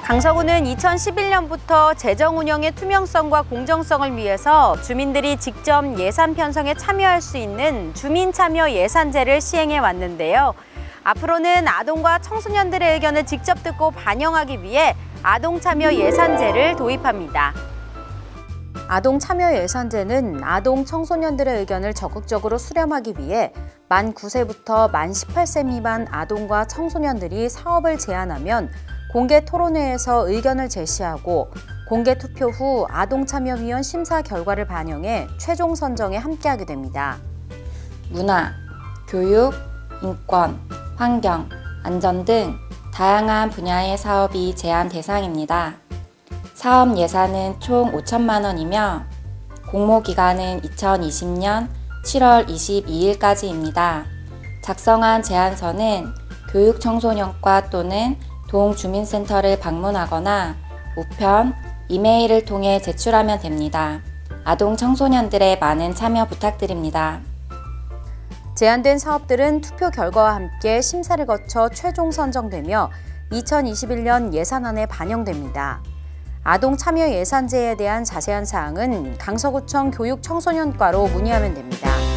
강서구는 2011년부터 재정 운영의 투명성과 공정성을 위해서 주민들이 직접 예산 편성에 참여할 수 있는 주민참여예산제를 시행해 왔는데요. 앞으로는 아동과 청소년들의 의견을 직접 듣고 반영하기 위해 아동참여예산제를 도입합니다. 아동참여예산제는 아동, 청소년들의 의견을 적극적으로 수렴하기 위해 만 9세부터 만 18세 미만 아동과 청소년들이 사업을 제안하면 공개 토론회에서 의견을 제시하고 공개 투표 후 아동참여위원 심사 결과를 반영해 최종 선정에 함께하게 됩니다. 문화, 교육, 인권, 환경, 안전 등 다양한 분야의 사업이 제한 대상입니다. 사업 예산은 총 5천만 원이며 공모 기간은 2020년 7월 22일까지입니다. 작성한 제안서는 교육청소년과 또는 동주민센터를 방문하거나 우편, 이메일을 통해 제출하면 됩니다. 아동 청소년들의 많은 참여 부탁드립니다. 제안된 사업들은 투표 결과와 함께 심사를 거쳐 최종 선정되며 2021년 예산안에 반영됩니다. 아동 참여 예산제에 대한 자세한 사항은 강서구청 교육청소년과로 문의하면 됩니다.